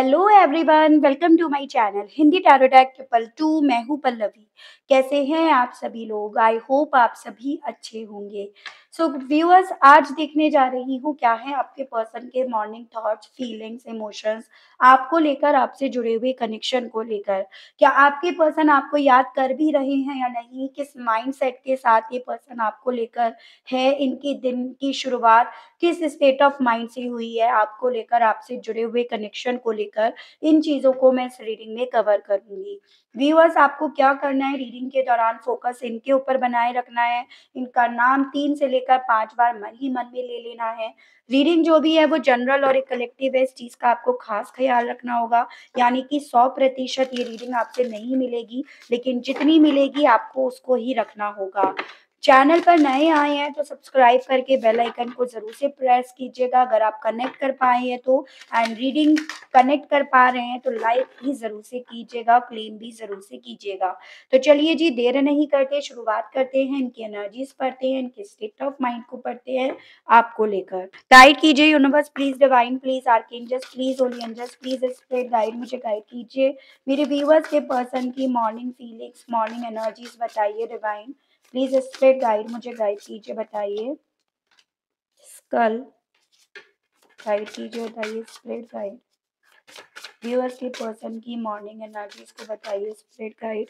Hello everyone, welcome to my channel Hindi tarot deck triple two. मैं हूँ पल्लवी। कैसे हैं आप सभी लोग? आई होप आप सभी अच्छे होंगे। सो व्यूअर्स, आज देखने जा रही हूँ क्या है आपके पर्सन के मॉर्निंग थॉट्स, फीलिंग्स, इमोशंस, आपको लेकर, आपसे जुड़े हुए कनेक्शन को लेकर। क्या आपके पर्सन आपको याद कर भी रहे हैं या नहीं? किस माइंडसेट के साथ ये पर्सन आपको लेकर है? इनके दिन की शुरुआत किस स्टेट ऑफ माइंड से हुई है आपको लेकर, आपसे जुड़े हुए कनेक्शन को लेकर, इन चीज़ों को मैं इस रीडिंग में कवर करूँगी। व्यूअर्स, आपको क्या करना है रीडिंग के दौरान? फोकस इनके ऊपर बनाए रखना है। इनका नाम 3 से लेकर 5 बार मन ही मन में ले लेना है। रीडिंग जो भी है वो जनरल और एक कलेक्टिव है, इस चीज़ का आपको खास ख़्याल रखना होगा। यानी कि 100% ये रीडिंग आपसे नहीं मिलेगी, लेकिन जितनी मिलेगी आपको उसको ही रखना होगा। चैनल पर नए आए हैं तो सब्सक्राइब करके बेल आइकन को ज़रूर से प्रेस कीजिएगा अगर आप कनेक्ट कर पाए हैं तो। एंड रीडिंग कनेक्ट कर पा रहे हैं तो लाइक भी ज़रूर से कीजिएगा, क्लेम भी ज़रूर से कीजिएगा। तो चलिए जी, देर नहीं करते, शुरुआत करते हैं। इनकी एनर्जीज पढ़ते हैं, इनके स्टेट ऑफ माइंड को पढ़ते हैं आपको लेकर। गाइड कीजिए universe please, divine please, archangels please, holy angels please, spirit guide, मुझे गाइड कीजिए। मेरे व्यूअर्स के पर्सन की मॉर्निंग फीलिंग्स, मॉर्निंग एनर्जीज बताइए डिवाइन प्लीज। स्पिरिट गाइड, मुझे गाइड कीजिए, बताइए। स्कल गाइड कीजिए, बताइए। स्पिरिट गाइड व्यूअर्स के पर्सन की मॉर्निंग एनर्जीज को बताइए। Spirit guide,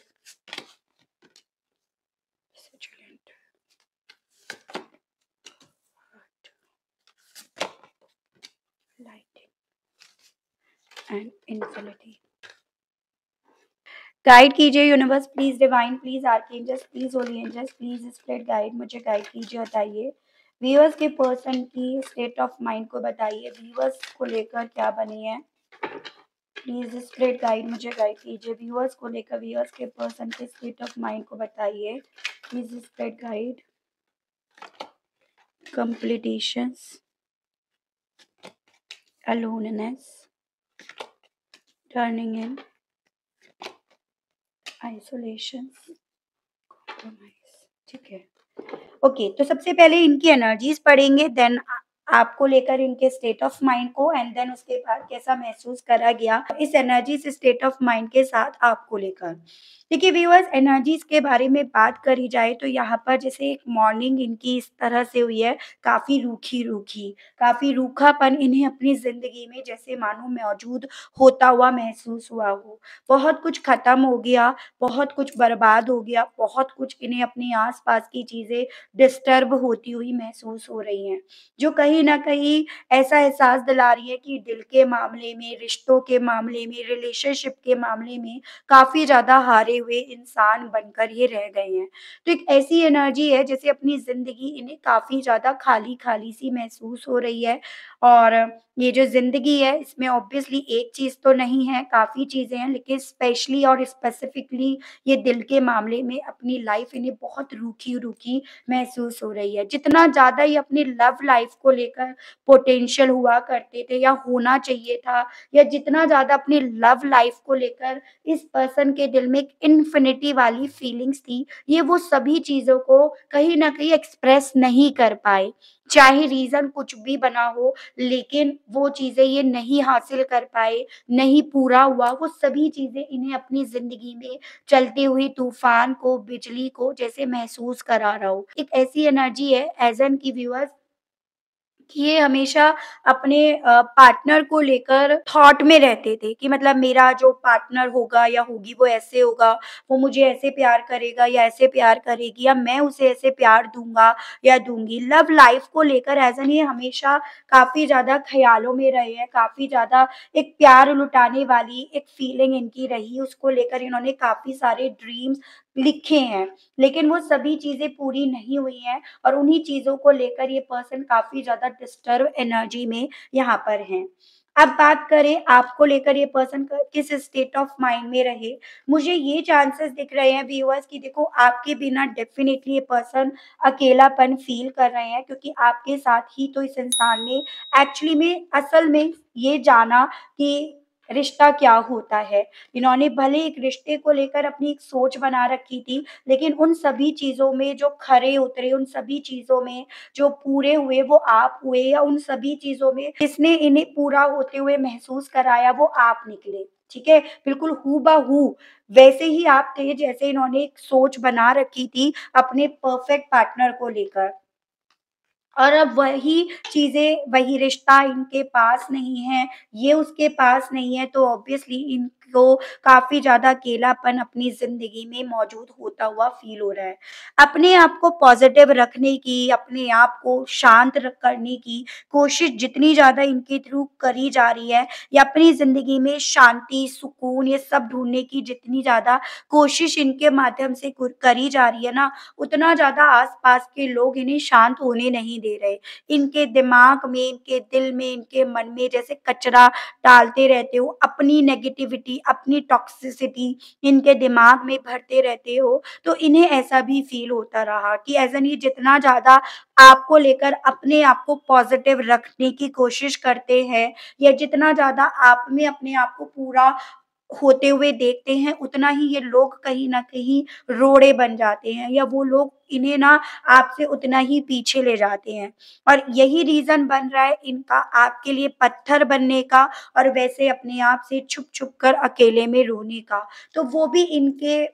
lighting and infinity. Guide कीजिए universe please, divine please, archangels please, holy angels please, spirit guide, मुझे गाइड कीजिए, बताइए। व्यूअर्स के पर्सन की स्टेट ऑफ माइंड को बताइए। व्यूअर्स को लेकर क्या बनी है प्लीज स्पिरिट गाइड, मुझे गाइड कीजिए। व्यूअर्स को लेकर, व्यूअर्स के पर्सन के स्टेट ऑफ माइंड को बताइए please spirit guide. Completions, aloneness, turning in, isolation, compromise. ठीक है, ओके। तो सबसे पहले इनकी एनर्जीज पढ़ेंगे, देन आपको लेकर इनके स्टेट ऑफ माइंड को, एंड देन उसके बाद कैसा महसूस करा गया इस एनर्जी से, स्टेट ऑफ माइंड के साथ आपको लेकर। देखिए व्यूअर्स, एनर्जीज के बारे में बात करी जाए तो यहाँ पर जैसे एक मॉर्निंग इनकी इस तरह से हुई है, काफी रूखी रूखी, काफी रूखापन इन्हें अपनी जिंदगी में जैसे मानो मौजूद होता हुआ महसूस हुआ हो। बहुत कुछ खत्म हो गया, बहुत कुछ बर्बाद हो गया, बहुत कुछ इन्हें अपने आसपास की चीजें डिस्टर्ब होती हुई महसूस हो रही हैं, जो कहीं न कहीं ऐसा एहसास दिला रही है कि दिल के मामले में, रिश्तों के मामले में, रिलेशनशिप के मामले में काफ़ी ज़्यादा हारे हुए इंसान बनकर ये रह गए हैं। तो एक ऐसी एनर्जी है जैसे अपनी ज़िंदगी इन्हें काफ़ी ज़्यादा खाली-खाली सी महसूस हो रही है। और ये जो ज़िंदगी है इसमें ऑब्वियसली एक चीज़ तो नहीं है, काफ़ी चीज़ें हैं, लेकिन स्पेशली और स्पेसिफिकली ये दिल के मामले में अपनी लाइफ़ इन्हें बहुत रूखी-रूखी महसूस हो रही है। जितना ज़्यादा ये अपनी लव लाइफ़ को लेकर पोटेंशियल हुआ करते थे या होना चाहिए था, या जितना ज़्यादा अपनी लव लाइफ़ को लेकर इस पर्सन के दिल में एक इन्फिनिटी वाली फीलिंग्स थी, ये वो सभी चीज़ों को कहीं न कहीं एक्सप्रेस नहीं कर पाए। चाहे रीज़न कुछ भी बना हो, लेकिन वो चीज़ें ये नहीं हासिल कर पाए, नहीं पूरा हुआ, वो सभी चीज़ें इन्हें अपनी ज़िंदगी में चलते हुए तूफ़ान को, बिजली को जैसे महसूस करा रहा हो। एक ऐसी एनर्जी है एज़ एन की व्यूअर्स कि ये हमेशा अपने पार्टनर को लेकर थॉट में रहते थे कि मतलब मेरा जो पार्टनर होगा या होगी वो ऐसे होगा, वो मुझे ऐसे प्यार करेगा या ऐसे प्यार करेगी, या मैं उसे ऐसे प्यार दूँगा या दूँगी। लव लाइफ़ को लेकर एज़ एन ये हमेशा काफ़ी ज़्यादा ख़्यालों में रहे हैं, काफ़ी ज़्यादा एक प्यार लुटाने वाली एक फीलिंग इनकी रही, उसको लेकर इन्होंने काफ़ी सारे ड्रीम्स लिखे हैं, लेकिन वो सभी चीज़ें पूरी नहीं हुई हैं। और उन्हीं चीज़ों को लेकर ये पर्सन काफ़ी ज़्यादा डिस्टर्ब एनर्जी में यहाँ पर हैं। अब बात करें आपको लेकर, ये पर्सन क किस स्टेट ऑफ माइंड में रहे। मुझे ये चांसेस दिख रहे हैं व्यूअर्स कि देखो आपके बिना डेफ़िनिटली ये पर्सन अकेलापन फ़ील कर रहे हैं, क्योंकि आपके साथ ही तो इस इंसान ने एक्चुअली में असल में ये जाना कि रिश्ता क्या होता है। इन्होंने भले एक रिश्ते को लेकर अपनी एक सोच बना रखी थी, लेकिन उन सभी चीज़ों में जो खरे उतरे, उन सभी चीज़ों में जो पूरे हुए वो आप हुए, या उन सभी चीज़ों में जिसने इन्हें पूरा होते हुए महसूस कराया वो आप निकले। ठीक है? बिल्कुल हूबहू वैसे ही आप थे जैसे इन्होंने एक सोच बना रखी थी अपने परफेक्ट पार्टनर को लेकर। और अब वही चीज़ें, वही रिश्ता इनके पास नहीं है, ये उसके पास नहीं है, तो ऑब्वियसली इनको काफ़ी ज़्यादा अकेलापन अपनी ज़िंदगी में मौजूद होता हुआ फ़ील हो रहा है। अपने आप को पॉज़िटिव रखने की, अपने आप को शांत करने की कोशिश जितनी ज़्यादा इनके थ्रू करी जा रही है, या अपनी ज़िंदगी में शांति, सुकून ये सब ढूँढने की जितनी ज़्यादा कोशिश इनके माध्यम से करी जा रही है ना, उतना ज़्यादा आस-पास के लोग इन्हें शांत होने नहीं दे रहे। इनके दिमाग में, इनके दिल में, इनके मन में जैसे कचरा डालते रहते हो, अपनी नेगेटिविटी, अपनी टॉक्सिसिटी इनके दिमाग में भरते रहते हो, तो इन्हें ऐसा भी फ़ील होता रहा कि ऐसा नहीं, जितना ज़्यादा आपको लेकर अपने आप को पॉज़िटिव रखने की कोशिश करते हैं, या जितना ज़्यादा आप में अपने आप को पूरा होते हुए देखते हैं, उतना ही ये लोग कहीं न कहीं रोड़े बन जाते हैं, या वो लोग इन्हें ना आपसे उतना ही पीछे ले जाते हैं। और यही रीज़न बन रहा है इनका आपके लिए पत्थर बनने का, और वैसे अपने आप से छुप-छुप कर अकेले में रोने का। तो वो भी इनके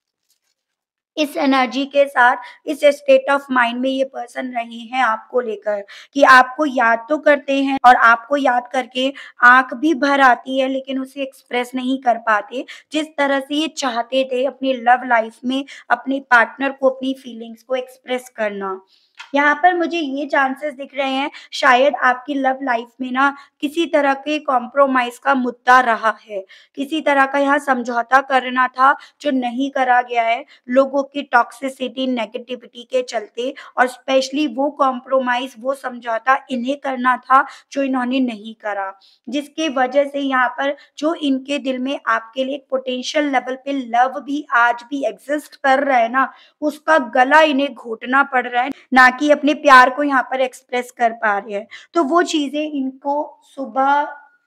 इस एनर्जी के साथ, इस स्टेट ऑफ माइंड में ये पर्सन रहे हैं आपको लेकर, कि आपको याद तो करते हैं, और आपको याद करके आँख भी भर आती है, लेकिन उसे एक्सप्रेस नहीं कर पाते, जिस तरह से ये चाहते थे अपनी लव लाइफ में अपने पार्टनर को अपनी फीलिंग्स को एक्सप्रेस करना। यहाँ पर मुझे ये चांसेस दिख रहे हैं, शायद आपकी लव लाइफ में ना किसी तरह के कॉम्प्रोमाइज़ का मुद्दा रहा है। किसी तरह का यहाँ समझौता करना था जो नहीं करा गया है, लोगों की टॉक्सिसिटी, नेगेटिविटी के चलते, और स्पेशली वो कॉम्प्रोमाइज़, वो समझौता इन्हें करना था जो इन्होंने नहीं करा। जिसकी वजह से यहाँ पर जो इनके दिल में आपके लिए पोटेंशियल लेवल पे लव भी आज भी एग्ज़िस्ट कर रहा है ना, उसका गला इन्हें घोटना पड़ रहा है, ना कि अपने प्यार को यहाँ पर एक्सप्रेस कर पा रहे हैं। तो वो चीज़ें इनको सुबह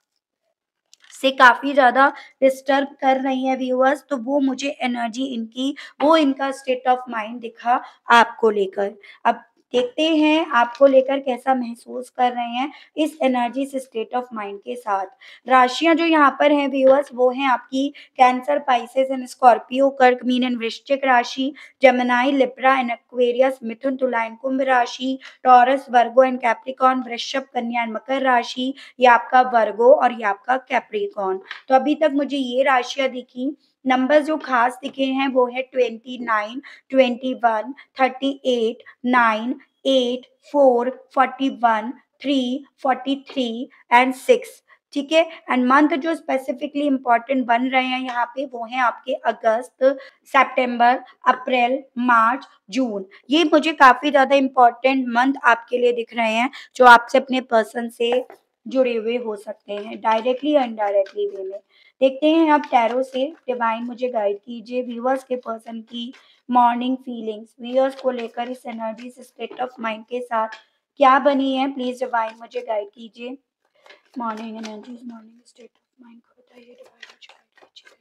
से काफ़ी ज़्यादा डिस्टर्ब कर रही हैं व्यूअर्स, तो वो मुझे एनर्जी इनकी, वो इनका स्टेट ऑफ माइंड दिखा आपको लेकर। अब देखते हैं आपको लेकर कैसा महसूस कर रहे हैं इस एनर्जी से, स्टेट ऑफ माइंड के साथ। राशियाँ जो यहाँ पर हैं व्यूअर्स, वो हैं आपकी कैंसर, पाइसेस एंड स्कॉर्पियो, कर्क, मीन एंड वृश्चिक राशि, जेमिनी, लिब्रा एंड एक्वेरियस, मिथुन, तुला एंड कुंभ राशि, टॉरस, वर्गो एंड कैप्रिकॉर्न, वृषभ, कन्या एंड मकर राशि, ये आपका वर्गो और ये आपका कैप्रिकॉर्न। तो अभी तक मुझे ये राशियाँ दिखी। नंबर जो खास दिखे हैं वो है 29, 21, 38, 9, 8, 4, 41, 3, 43 एंड 6। ठीक है? एंड मंथ जो स्पेसिफिकली इम्पोर्टेंट बन रहे हैं यहाँ पे वो हैं आपके अगस्त, सितंबर, अप्रैल, मार्च, जून। ये मुझे काफ़ी ज़्यादा इम्पोर्टेंट मंथ आपके लिए दिख रहे हैं, जो आपसे अपने पर्सन से जुड़े हुए हो सकते हैं, डायरेक्टली या इनडायरेक्टली वे में। देखते हैं अब टैरो से, डिवाइन मुझे गाइड कीजिए व्यूअर्स के पर्सन की मॉर्निंग फीलिंग्स, व्यूअर्स को लेकर इस एनर्जी से, स्टेट ऑफ माइंड के साथ क्या बनी है, प्लीज़ डिवाइन मुझे गाइड कीजिए। Morning energies, morning state of mind को बताइए डिवाइन, मुझे गाइड कीजिए।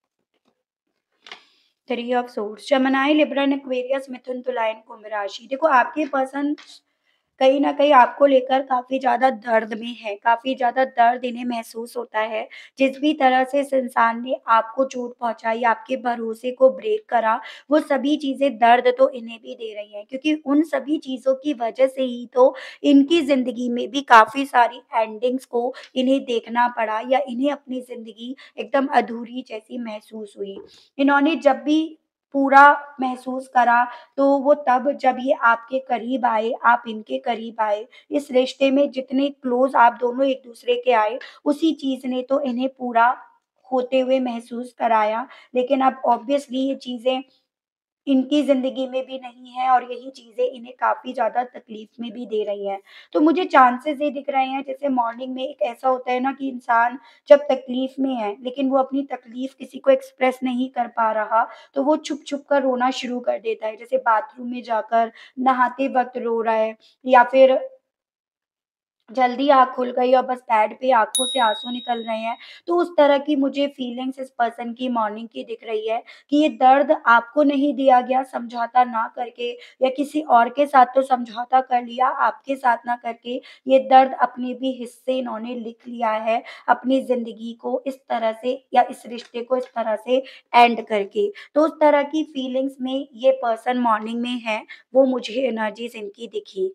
3 of swords, Gemini, Libra and Aquarius, मिथुन, तुला एंड कुंभ राशि। देखो आपके पर्सन कहीं न कहीं आपको लेकर काफ़ी ज़्यादा दर्द में है, काफ़ी ज़्यादा दर्द इन्हें महसूस होता है। जिस भी तरह से इस इंसान ने आपको चोट पहुँचाई, आपके भरोसे को ब्रेक करा, वो सभी चीज़ें दर्द तो इन्हें भी दे रही हैं, क्योंकि उन सभी चीज़ों की वजह से ही तो इनकी ज़िंदगी में भी काफ़ी सारी एंडिंग्स को इन्हें देखना पड़ा, या इन्हें अपनी ज़िंदगी एकदम अधूरी जैसी महसूस हुई। इन्होंने जब भी पूरा महसूस करा, तो वो तब जब ये आपके करीब आए, आप इनके करीब आए। इस रिश्ते में जितने क्लोज़ आप दोनों एक-दूसरे के आए, उसी चीज़ ने तो इन्हें पूरा होते हुए महसूस कराया। लेकिन अब ऑब्वियसली ये चीज़ें इनकी ज़िंदगी में भी नहीं है, और यही चीज़ें इन्हें काफ़ी ज़्यादा तकलीफ़ में भी दे रही हैं। तो मुझे चांसेज़ ये दिख रहे हैं, जैसे मॉर्निंग में एक ऐसा होता है ना कि इंसान जब तकलीफ़ में है, लेकिन वो अपनी तकलीफ़ किसी को एक्सप्रेस नहीं कर पा रहा, तो वो छुप-छुप कर रोना शुरू कर देता है। जैसे बाथरूम में जाकर, नहाते वक़्त रो रहा है, या फिर जल्दी आँख खुल गई और बस बेड पे आँखों से आँसू निकल रहे हैं। तो उस तरह की मुझे फीलिंग्स इस पर्सन की मॉर्निंग की दिख रही है कि ये दर्द आपको नहीं दिया गया समझौता ना करके, या किसी और के साथ तो समझौता कर लिया, आपके साथ ना करके ये दर्द अपने भी हिस्से इन्होंने लिख लिया है, अपनी ज़िंदगी को इस तरह से या इस रिश्ते को इस तरह से एंड करके। तो उस तरह की फीलिंग्स में ये पर्सन मॉर्निंग में है, वो मुझे एनर्जीज़ इनकी दिखी।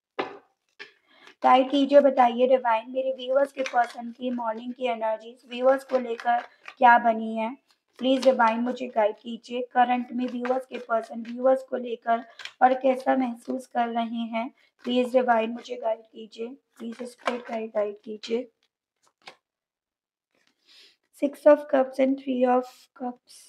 गाइड कीजिए, बताइए डिवाइन मेरे व्यूअर्स के पर्सन की मॉर्निंग की एनर्जीज व्यूअर्स को लेकर क्या बनी है। प्लीज डिवाइन मुझे गाइड कीजिए, करंट में व्यूअर्स के पर्सन व्यूअर्स को लेकर और कैसा महसूस कर रहे हैं। प्लीज डिवाइन मुझे गाइड कीजिए, प्लीज स्पिरिट गाइड गाइड कीजिए। 6 of Cups and 3 of Cups।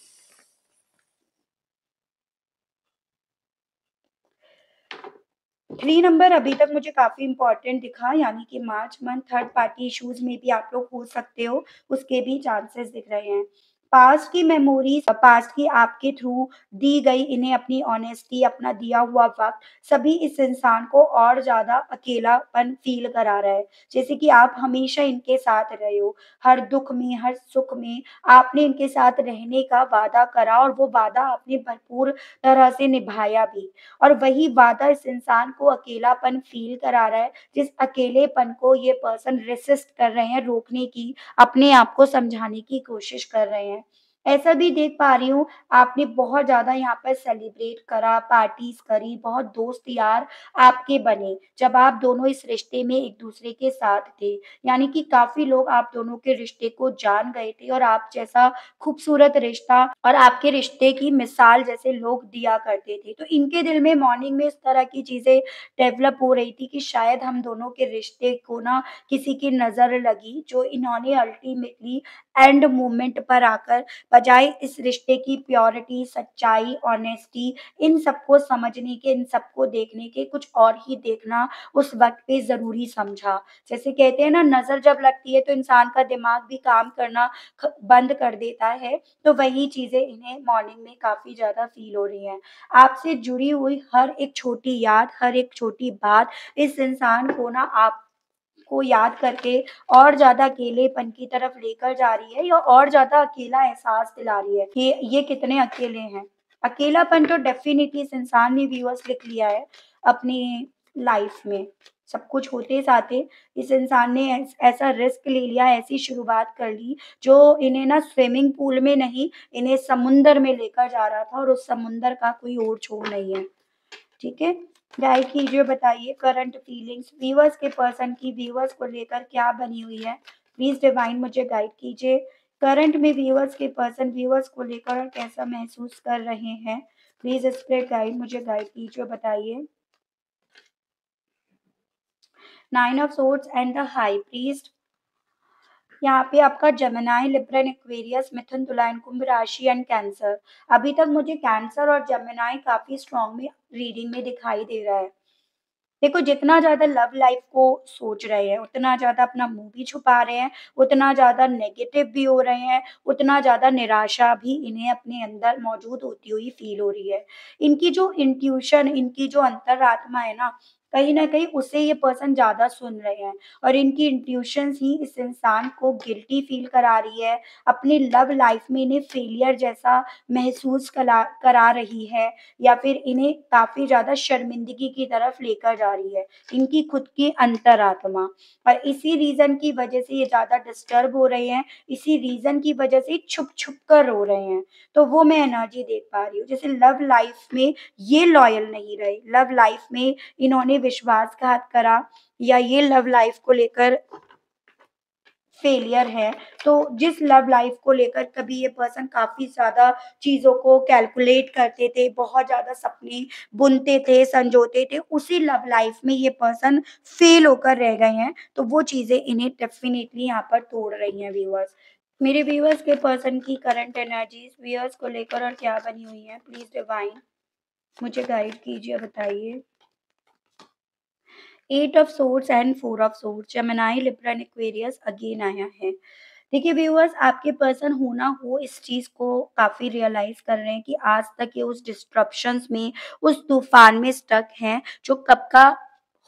3 नंबर अभी तक मुझे काफ़ी इम्पोर्टेंट दिखा, यानी कि March month third party issues में भी आप लोग हो सकते हो, उसके भी चांसेस दिख रहे हैं। पास्ट की मेमोरीज़, पास्ट की आपके थ्रू दी गई इन्हें अपनी ऑनेस्टी, अपना दिया हुआ वक़्त, सभी इस इंसान को और ज़्यादा अकेलापन फ़ील करा रहा है। जैसे कि आप हमेशा इनके साथ रहे हो, हर दुःख में, हर सुख में आपने इनके साथ रहने का वादा करा और वो वादा आपने भरपूर तरह से निभाया भी। और वही वादा इस इंसान को अकेलापन फ़ील करा रहा है, जिस अकेलेपन को ये पर्सन रेसिस्ट कर रहे हैं, रोकने की, अपने आप को समझाने की कोशिश कर रहे हैं। ऐसा भी देख पा रही हूँ, आपने बहुत ज़्यादा यहाँ पर सेलिब्रेट करा, पार्टीज़ करी, बहुत दोस्त यार आपके बने, जब आप दोनों इस रिश्ते में एक-दूसरे के साथ थे। यानी कि काफ़ी लोग आप दोनों के रिश्ते को जान गए थे और आप जैसा खूबसूरत रिश्ता और आपके रिश्ते की मिसाल जैसे लोग दिया करते थे। तो इनके दिल में मॉर्निंग में इस तरह की चीज़ें डेवलप हो रही थी कि शायद हम दोनों के रिश्ते को ना किसी की नज़र लगी, जो इन्होंने अल्टीमेटली एंड मोमेंट पर आकर बजाय इस रिश्ते की प्योरिटी, सच्चाई, ऑनेस्टी, इन सबको समझने के, इन सबको देखने के, कुछ और ही देखना उस वक़्त पे ज़रूरी समझा। जैसे कहते हैं ना, नज़र जब लगती है तो इंसान का दिमाग भी काम करना बंद कर देता है, तो वही चीज़ें इन्हें मॉर्निंग में काफ़ी ज़्यादा फ़ील हो रही हैं। आपसे जुड़ी हुई हर एक छोटी याद, हर एक छोटी बात इस इंसान को ना आपको याद करके और ज़्यादा अकेलेपन की तरफ लेकर जा रही है, या और ज़्यादा अकेला एहसास दिला रही है कि ये कितने अकेले हैं। अकेलापन तो डेफ़िनिटली इस इंसान ने व्यूअर्स लिख लिया है अपनी लाइफ़ में। सब कुछ होते साथ इस इंसान ने ऐसा रिस्क ले लिया, ऐसी शुरुआत कर ली, जो इन्हें ना स्विमिंग पूल में नहीं, इन्हें समुंदर में लेकर जा रहा था, और उस समुंदर का कोई और छोर नहीं है। ठीक है? गाइड कीजिए, बताइए करंट फीलिंग्स व्यूअर्स के पर्सन की व्यूअर्स को लेकर क्या बनी हुई है? प्लीज़ डिवाइन मुझे गाइड कीजिए। करंट में व्यूअर्स के पर्सन व्यूअर्स को लेकर कैसा महसूस कर रहे हैं? प्लीज़ स्पिरिट गाइड मुझे गाइड कीजिए, बताइए। 9 of Swords and the high priest. यहाँ पे आपका जेमिनी, लिब्रा, एक्वेरियस, मिथुन, तुला एंड कुंभ राशि एंड कैंसर। अभी तक मुझे कैंसर और जेमिनी काफ़ी स्ट्रॉन्ग में रीडिंग में दिखाई दे रहा है। देखो, जितना ज़्यादा लव लाइफ को सोच रहे हैं, उतना ज़्यादा अपना मुँह भी छुपा रहे हैं, उतना ज़्यादा नेगेटिव भी हो रहे हैं, उतना ज़्यादा निराशा भी इन्हें अपने अंदर मौजूद होती हुई फ़ील हो रही है। इनकी जो इंट्यूशन, इनकी जो अंतरात्मा है ना, कहीं न कहीं उसे ये पर्सन ज़्यादा सुन रहे हैं, और इनकी इंट्यूशंस ही इस इंसान को गिल्टी फ़ील करा रही है, अपनी लव लाइफ में इन्हें फेलियर जैसा महसूस करा रही है, या फिर इन्हें काफ़ी ज़्यादा शर्मिंदगी की तरफ लेकर जा रही है, इनकी खुद की अंतरात्मा। और इसी रीज़न की वजह से ये ज़्यादा डिस्टर्ब हो रहे हैं, इसी रीज़न की वजह से छुप-छुप कर रो रहे हैं। तो वो मैं एनर्जी देख पा रही हूँ। जैसे लव लाइफ़ में ये लॉयल नहीं रहे, लव लाइफ़ में इन्होंने विश्वासघात करा, या ये लव लाइफ़ को लेकर फेलियर है। तो जिस लव लाइफ को लेकर कभी ये पर्सन काफ़ी ज़्यादा चीज़ों को कैलकुलेट करते थे, बहुत ज़्यादा सपने बुनते थे, संजोते थे, उसी लव लाइफ में ये पर्सन फेल होकर रह गए हैं। तो वो चीज़ें इन्हें डेफ़िनिटली यहाँ पर तोड़ रही हैं व्यूअर्स। मेरे व्यूअर्स के पर्सन की करंट एनर्जीज़ व्यूअर्स को लेकर और क्या बनी हुई हैं? प्लीज़ डिवाइन मुझे गाइड कीजिए, बताइए। 8 of Swords and 4 of Swords, Gemini, Libra and Aquarius again आया है। देखिए व्यूअर्स, आपके पर्सन हो ना हो इस चीज़ को काफ़ी रियलाइज़ कर रहे हैं कि आज तक ये उस डिस्ट्रप्शंस में, उस तूफ़ान में स्टक हैं, जो कब का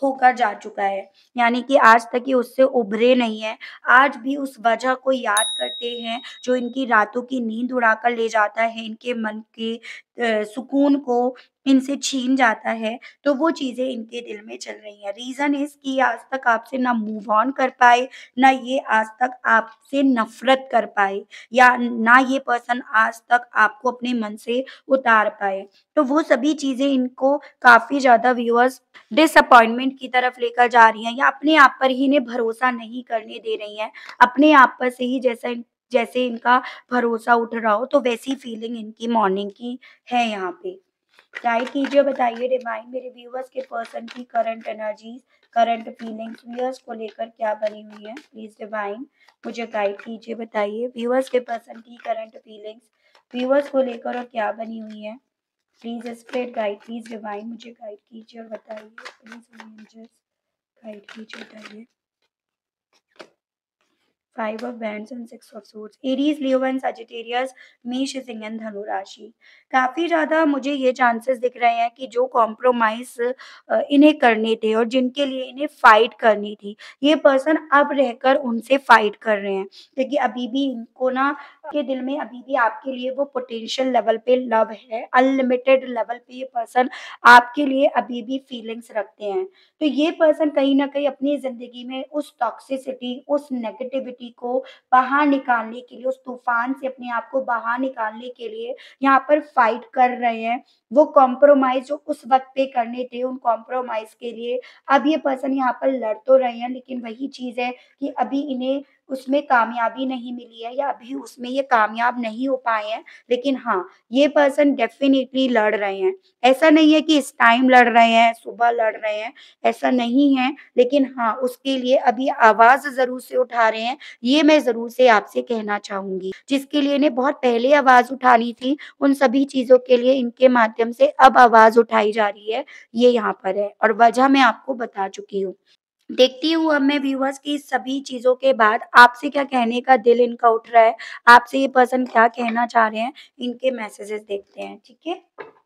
होकर जा चुका है, यानी कि आज तक ये उससे उभरे नहीं हैं। आज भी उस वजह को याद करते हैं जो इनकी रातों की नींद उड़ाकर ले जाता है, इनके मन के सुकून को इनसे छीन जाता है, तो वो चीज़ें इनके दिल में चल रही हैं। रीज़न इज़ कि आज तक आपसे ना मूव ऑन कर पाए, ना ये आज तक आपसे नफ़रत कर पाए, या ना ये पर्सन आज तक आपको अपने मन से उतार पाए। तो वो सभी चीज़ें इनको काफ़ी ज़्यादा व्यूअर्स डिसअपॉइंटमेंट की तरफ लेकर जा रही हैं, या अपने आप पर ही इन्हें भरोसा नहीं करने दे रही हैं। अपने आप पर से ही जैसे इनका भरोसा उठ रहा हो, तो वैसी फीलिंग इनकी मॉर्निंग की है यहाँ पे। गाइड कीजिए, बताइए डिवाइन मेरे व्यूअर्स के पर्सन की current energies, current feelings viewers को लेकर क्या बनी हुई है। प्लीज डिवाइन मुझे गाइड कीजिए, बताइए व्यूअर्स के पर्सन की करंट फीलिंग्स व्यूअर्स को लेकर और क्या बनी हुई है। Please spread guide, please divine मुझे गाइड कीजिए और बताइए, प्लीज एंजल्स गाइड कीजिए, बताइए। 5 of Wands and 6 of Swords, Aries, Leo and Sagittarius, Mesh, Singh and धनु राशि। काफ़ी ज़्यादा मुझे ये चांसेस दिख रहे हैं कि जो कॉम्प्रोमाइज़ इन्हें करने थे और जिनके लिए इन्हें फाइट करनी थी, ये पर्सन अब रहकर उनसे फाइट कर रहे हैं। क्योंकि अभी भी इनको ना के दिल में अभी भी आपके लिए वो पोटेंशियल लेवल पे लव है, अनलिमिटेड लेवल पे ये पर्सन आपके लिए अभी भी फीलिंग्स रखते हैं। तो ये पर्सन कहीं न कहीं अपनी ज़िंदगी में उस टॉक्सिसिटी, उस नेगेटिविटी को बाहर निकालने के लिए, उस तूफ़ान से अपने आप को बाहर निकालने के लिए यहाँ पर फाइट कर रहे हैं। वो कॉम्प्रोमाइज़ जो उस वक़्त पे करने थे, उन कॉम्प्रोमाइज़ के लिए अब ये पर्सन यहाँ पर लड़ तो रहे हैं, लेकिन वही चीज़ है कि अभी इन्हें उसमें कामयाबी नहीं मिली है, या अभी उसमें ये कामयाब नहीं हो पाए हैं। लेकिन हाँ, ये पर्सन डेफ़िनिटली लड़ रहे हैं। ऐसा नहीं है कि इस टाइम लड़ रहे हैं, सुबह लड़ रहे हैं, ऐसा नहीं है, लेकिन हाँ, उसके लिए अभी आवाज़ ज़रूर से उठा रहे हैं, ये मैं ज़रूर से आपसे कहना चाहूँगी। जिसके लिए इन्हें बहुत पहले आवाज़ उठानी थी, उन सभी चीज़ों के लिए इनके माध्यम से अब आवाज़ उठाई जा रही है, ये यहाँ पर है और वजह मैं आपको बता चुकी हूँ। देखती हूँ अब मैं व्यूअर्स की सभी चीज़ों के बाद आपसे क्या कहने का दिल इनका उठ रहा है, आपसे ये पर्सन क्या कहना चाह रहे हैं, इनके मैसेजेस देखते हैं, ठीक है?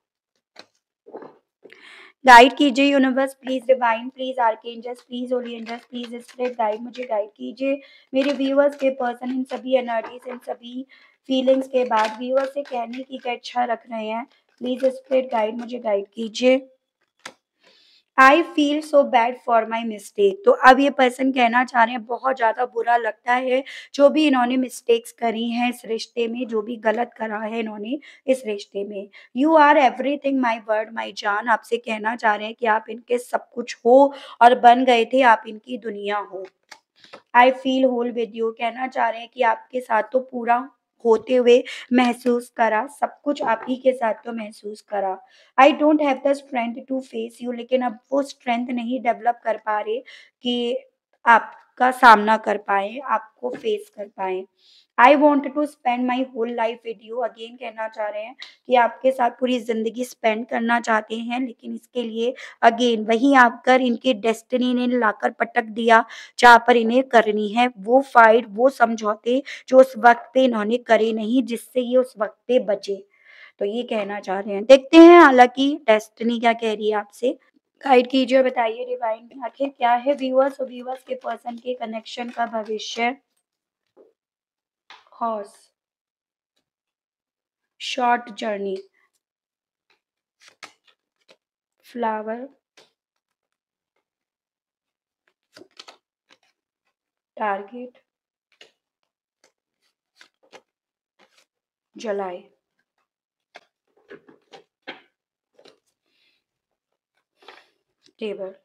गाइड कीजिए universe, please divine, please archangels, please holy angels, please spirit guide, मुझे गाइड कीजिए। मेरे व्यूअर्स के पर्सन इन सभी एनर्जीज, इन सभी फीलिंग्स के बाद व्यूअर्स से कहने की क्या इच्छा रख रहे हैं। प्लीज स्पिरिट गाइड, मुझे गाइड कीजिए। I feel so bad for my mistake. तो अब ये पर्सन कहना चाह रहे हैं बहुत ज़्यादा बुरा लगता है जो भी इन्होंने मिस्टेक्स करी हैं इस रिश्ते में, जो भी गलत करा है इन्होंने इस रिश्ते में। You are everything my world my जान, आपसे कहना चाह रहे हैं कि आप इनके सब कुछ हो और बन गए थे, आप इनकी दुनिया हो। I feel whole with you, कहना चाह रहे हैं कि आपके साथ तो पूरा होते हुए महसूस करा, सब कुछ आप ही के साथ तो महसूस करा। I don't have the strength to face you, लेकिन अब वो स्ट्रेंथ नहीं डेवलप कर पा रहे कि आपका सामना कर पाएँ, आपको फेस कर पाएँ। I want to spend my whole life with you, again कहना चाह रहे हैं कि आपके साथ पूरी ज़िंदगी स्पेंड करना चाहते हैं, लेकिन इसके लिए अगेन वही आकर इनकी डेस्टिनी ने लाकर पटक दिया जहाँ पर इन्हें करनी है वो फाइट, वो समझौते जो उस वक़्त पे इन्होंने करे नहीं, जिससे ये उस वक़्त पे बचे। तो ये कहना चाह रहे हैं। देखते हैं हालाँकि डेस्टिनी क्या कह रही है आपसे। गाइड कीजिए और बताइए डिवाइन आखिर क्या है व्यूअर्स और व्यूअर्स के पर्सन के कनेक्शन का भविष्य। Horse, short journey, flower, target, July. Table.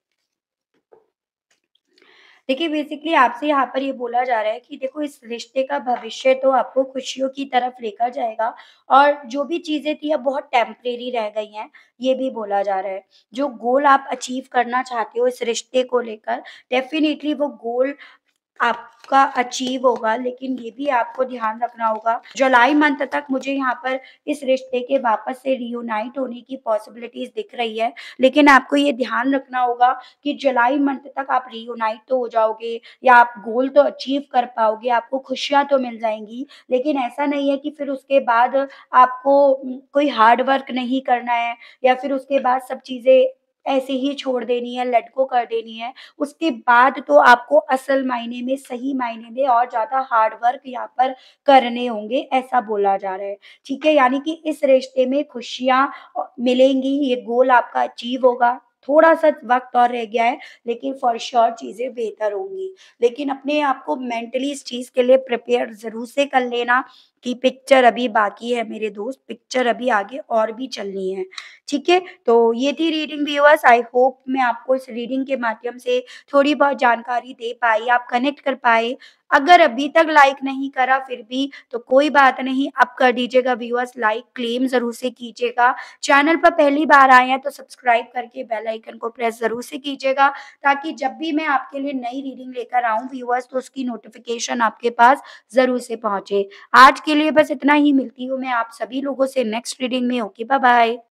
देखिए बेसिकली आपसे यहाँ पर ये बोला जा रहा है कि देखो इस रिश्ते का भविष्य तो आपको खुशियों की तरफ लेकर जाएगा, और जो भी चीज़ें थी अब बहुत टेम्परेरी रह गई हैं, ये भी बोला जा रहा है। जो गोल आप अचीव करना चाहते हो इस रिश्ते को लेकर, डेफ़िनिटली वो गोल आपका अचीव होगा, लेकिन ये भी आपको ध्यान रखना होगा जुलाई मंथ तक मुझे यहाँ पर इस रिश्ते के वापस से रियूनाइट होने की पॉसिबिलिटीज़ दिख रही है। लेकिन आपको ये ध्यान रखना होगा कि जुलाई मंथ तक आप रियूनाइट तो हो जाओगे, या आप गोल तो अचीव कर पाओगे, आपको खुशियाँ तो मिल जाएँगी, लेकिन ऐसा नहीं है कि फिर उसके बाद आपको कोई हार्ड वर्क नहीं करना है, या फिर उसके बाद सब चीज़ें ऐसे ही छोड़ देनी है, लेट गो कर देनी है। उसके बाद तो आपको असल मायने में, सही मायने में और ज़्यादा हार्ड वर्क यहाँ पर करने होंगे, ऐसा बोला जा रहा है। ठीक है? यानी कि इस रिश्ते में खुशियाँ मिलेंगी, ये गोल आपका अचीव होगा। थोड़ा-सा वक़्त और रह गया है, लेकिन फॉर श्योर चीज़ें बेहतर होंगी। लेकिन अपने आप को मेंटली इस चीज़ के लिए प्रिपेयर ज़रूर से कर लेना कि पिक्चर अभी बाकी है मेरे दोस्त, पिक्चर अभी आगे और भी चलनी है। ठीक है? तो ये थी रीडिंग व्यूअर्स। आई होप मैं आपको इस रीडिंग के माध्यम से थोड़ी बहुत जानकारी दे पाई, आप कनेक्ट कर पाए। अगर अभी तक लाइक नहीं करा फिर भी तो कोई बात नहीं, अब कर दीजिएगा व्यूअर्स लाइक, क्लेम ज़रूर से कीजिएगा। चैनल पर पहली बार आए हैं तो सब्सक्राइब करके बेल आइकन को प्रेस ज़रूर से कीजिएगा, ताकि जब भी मैं आपके लिए नई रीडिंग लेकर आऊँ व्यूअर्स तो उसकी नोटिफ़िकेशन आपके पास ज़रूर से पहुँचे। आज के लिए बस इतना ही, मिलती हूँ मैं आप सभी लोगों से नेक्स्ट रीडिंग में। Okay, bye bye.